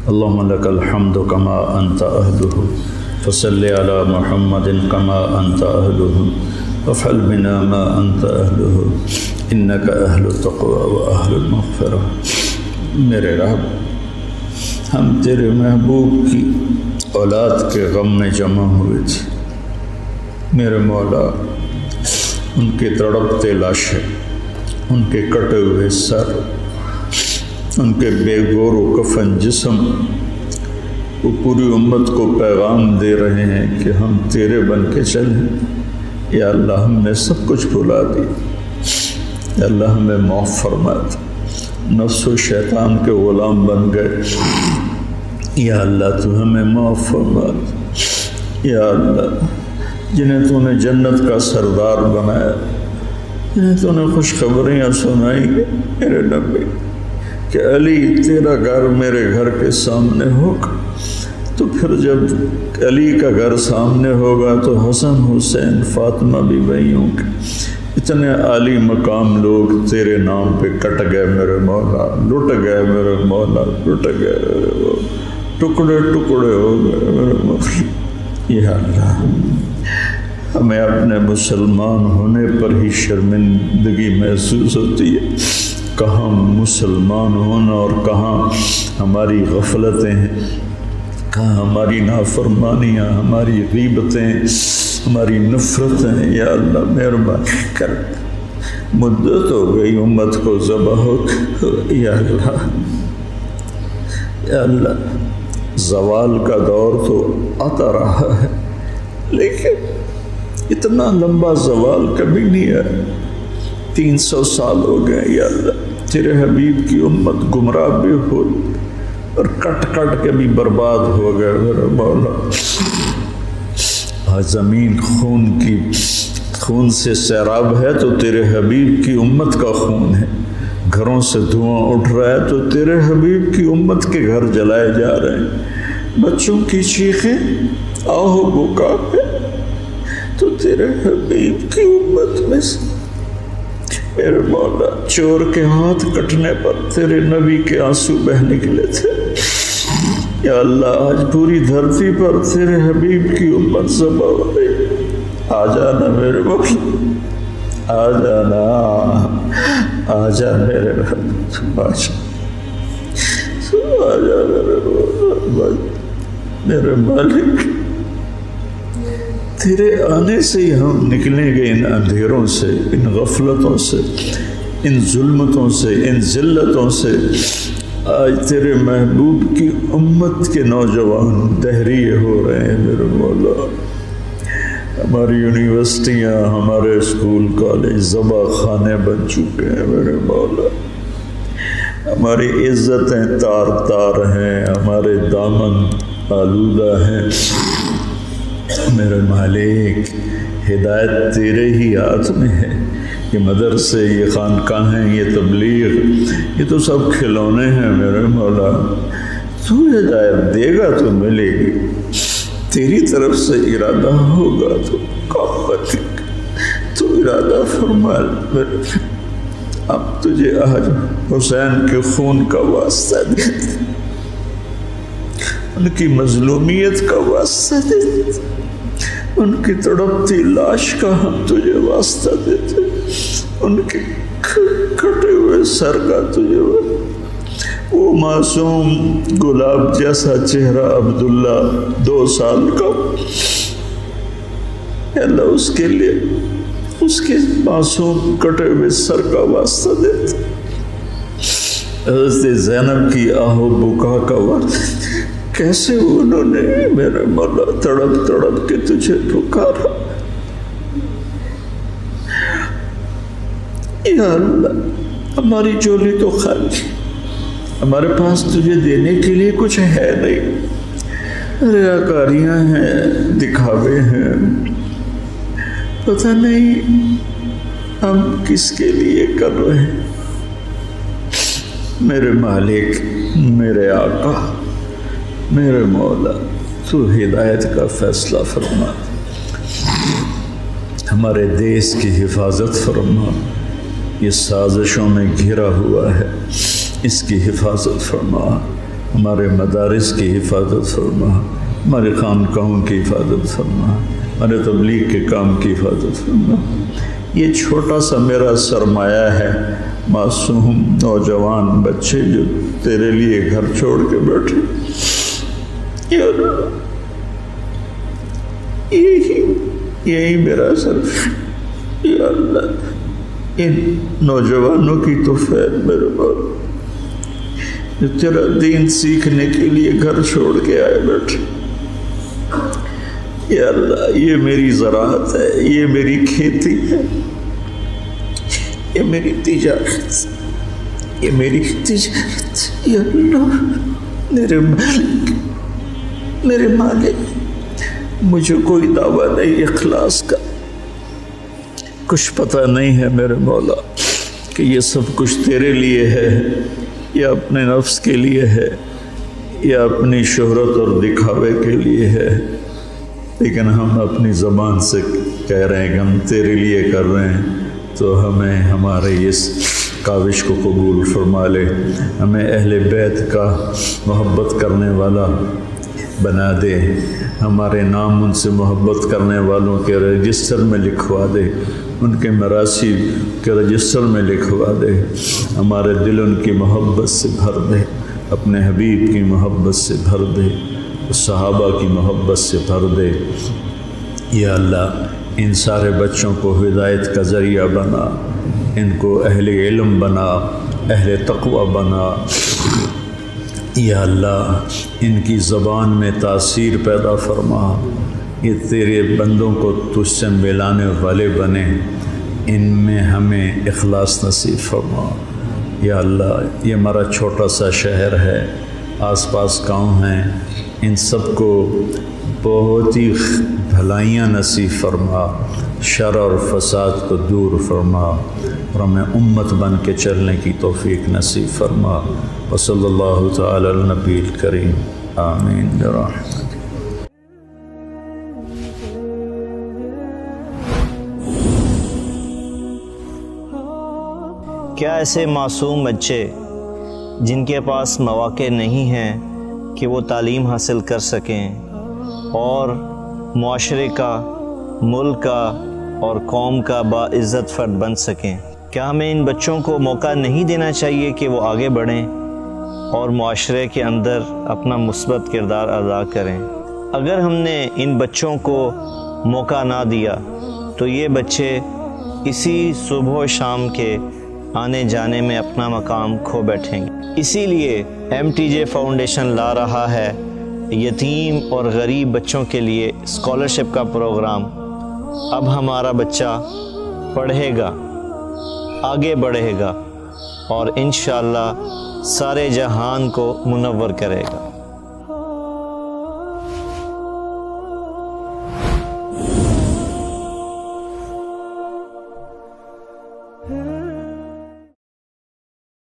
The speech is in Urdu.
اللهم لك الحمد كما أنت أهله فصل على محمد كما أنت أهله وافعل بنا ما أنت أهله إنك أهل التقوى وأهل المغفرة۔ میرے رب، ہم تیرے محبوب کی اولاد کے غم میں جمع ہوئے تھے۔ میرے مولا، ان کے تڑپتے لاشیں، ان کے کٹے ہوئے سر، ان کے بے گور و کفن جسم، وہ پوری امت کو پیغام دے رہے ہیں کہ ہم تیرے بن کے چلیں۔ یا اللہ، ہم نے سب کچھ بھلا دی۔ یا اللہ، ہمیں معاف فرما دے، نفس و شیطان کے غلام بن گئے۔ یا اللہ، تو ہمیں معاف فرما دے۔ یا اللہ، جنہیں تو نے جنت کا سردار بنایا، جنہیں تو نے خوشخبریاں سنائی میرے نبی کہ علی تیرا گھر میرے گھر کے سامنے ہوگا، تو پھر جب علی کا گھر سامنے ہوگا تو حسن حسین فاطمہ بھی وہیں ہوں گے۔ اتنے عالی مقام لوگ تیرے نام پہ کٹ گئے میرے مولا، لٹ گئے میرے مولا، لٹ گئے میرے مولا، ٹکڑے ٹکڑے ہو گئے میرے مولا۔ یا اللہ، ہمیں اپنے مسلمان ہونے پر ہی شرمندگی محسوس ہوتی ہے۔ کہاں مسلمان ہونا اور کہاں ہماری غفلتیں ہیں، کہاں ہماری نافرمانیاں، ہماری غیبتیں، ہماری نفرتیں۔ یا اللہ مہربانی کر، مدت ہو گئی امت کو ذبح ہو۔ یا اللہ، یا اللہ، زوال کا دور تو آتا رہا ہے، لیکن اتنا لمبا زوال کبھی نہیں ہے۔ 300 سال ہو گئے۔ یا اللہ، تیرے حبیب کی امت گمراہ بھی ہو اور کٹ کٹ کے بھی برباد ہو گئے میرے مولا۔ آج زمین خون سے سیراب ہے تو تیرے حبیب کی امت کا خون ہے۔ گھروں سے دھواں اٹھ رہا ہے تو تیرے حبیب کی امت کے گھر جلائے جا رہے ہیں۔ بچوں کی چیخیں آہو بکا ہے تو تیرے حبیب کی امت میں سے میرے مولا، چور کے ہاتھ کٹنے پر تیرے نبی کے آنسو بہ نکلے تھے۔ یا اللہ، آج پوری دھرتی پر تیرے حبیب کی امت ذبح ہو گئی۔ آ جانا میرے مولا، آ جانا، آ جا میرے رب، آ جا میرے مولا، میرے مالک۔ تیرے آنے سے ہی ہم نکلیں گے ان اندھیروں سے، ان غفلتوں سے، ان ظلمتوں سے، ان ذلتوں سے۔ آج تیرے محبوب کی امت کے نوجوان دہریے ہو رہے ہیں میرے مولا۔ ہماری یونیورسٹیاں، ہمارے اسکول کالج ذبح خانے بن چکے ہیں میرے مولا۔ ہماری عزتیں تار تار ہیں، ہمارے دامن آلودہ ہیں میرے مالک۔ ہدایت تیرے ہی ہاتھ میں ہے۔ یہ مدرسے، یہ خانقاہیں، یہ تبلیغ، یہ تو سب کھلونے ہیں میرے مولا۔ تو ہدایت دے گا تو ملے گی، تیری طرف سے ارادہ ہوگا تو قوت، تو ارادہ فرما میرے۔ اب تجھے آج حسین کے خون کا واسطہ دیتے، ان کی مظلومیت کا واسطہ دیتے، ان کی تڑپتی لاش کا ہم تجھے واسطہ دیتے، ان کے کٹے ہوئے سر کا تجھے واسطہ۔ وہ معصوم گلاب جیسا چہرہ عبداللہ 2 سال کا، اللہ اس کے لیے اس کے معصوم کٹے ہوئے سر کا واسطہ دیتے۔ حضرت زینب کی آہو بکا کا واسطہ، کیسے انہوں نے میرے مولا تڑپ تڑپ کے تجھے پکارا۔ یا اللہ، ہماری جھولی تو خالی، ہمارے پاس تجھے دینے کے لیے کچھ ہے نہیں۔ ریاکاریاں ہیں، دکھاوے ہیں، پتہ نہیں ہم کس کے لیے کر رہے ہیں۔ میرے مالک، میرے آقا، میرے مولا، تو ہدایت کا فیصلہ فرما، ہمارے دیس کی حفاظت فرما۔ یہ سازشوں میں گھرا ہوا ہے، اس کی حفاظت فرما۔ ہمارے مدارس کی حفاظت فرما، ہمارے خانقاہوں کی حفاظت فرما، ہمارے تبلیغ کے کام کی حفاظت فرما۔ یہ چھوٹا سا میرا سرمایہ ہے، معصوم نوجوان بچے جو تیرے لیے گھر چھوڑ کے بیٹھے، یا اللہ یہی میرا صرف، یا اللہ ان نوجوانوں کی تو خیر میرے مولا جو تیرا دین سیکھنے کے لیے گھر چھوڑ کے آئے بیٹھے۔ یا اللہ یہ میری زراعت ہے، یہ میری کھیتی ہے، یہ میری تجارت، یہ میری تجارت، یا اللہ میرے مالک مجھے کوئی دعویٰ نہیں اخلاص کا، کچھ پتہ نہیں ہے میرے مولا کہ یہ سب کچھ تیرے لیے ہے یا اپنے نفس کے لیے ہے یا اپنی شہرت اور دکھاوے کے لیے ہے، لیکن ہم اپنی زبان سے کہہ رہے ہیں کہ ہم تیرے لیے کر رہے ہیں، تو ہمیں ہمارے اس کاوش کو قبول فرما لے، ہمیں اہل بیت کا محبت کرنے والا بنا دے، ہمارے نام ان سے محبت کرنے والوں کے رجسٹر میں لکھوا دے، ان کے مراثی کے رجسٹر میں لکھوا دے، ہمارے دل ان کی محبت سے بھر دے، اپنے حبیب کی محبت سے بھر دے، صحابہ کی محبت سے بھر دے۔ یا اللہ ان سارے بچوں کو ہدایت کا ذریعہ بنا، ان کو اہل علم بنا، اہل تقوی بنا۔ یا اللہ ان کی زبان میں تاثیر پیدا فرما، یہ تیرے بندوں کو تجھ سے ملانے والے بنے، ان میں ہمیں اخلاص نصیب فرما۔ یا اللہ یہ ہمارا چھوٹا سا شہر ہے، آس پاس گاؤں ہیں، ان سب کو بہت ہی بھلائیاں نصیب فرما، شر اور فساد کو دور فرما، اور ہمیں امت بن کے چلنے کی توفیق نصیب فرما۔ وصلی اللہ تعالی علی النبی الکریم، آمین برحمتک۔ کیا ایسے معصوم بچے جن کے پاس مواقع نہیں ہیں کہ وہ تعلیم حاصل کر سکیں اور معاشرے کا، ملک کا اور قوم کا باعزت فرد بن سکیں، کیا ہمیں ان بچوں کو موقع نہیں دینا چاہیے کہ وہ آگے بڑھیں اور معاشرے کے اندر اپنا مثبت کردار ادا کریں؟ اگر ہم نے ان بچوں کو موقع نہ دیا تو یہ بچے اسی صبح و شام کے آنے جانے میں اپنا مقام کھو بیٹھیں گے۔ اسی لیے MTJ فاؤنڈیشن لا رہا ہے یتیم اور غریب بچوں کے لیے اسکالرشپ کا پروگرام۔ اب ہمارا بچہ پڑھے گا، آگے بڑھے گا اور انشاءاللہ سارے جہان کو منور کرے گا۔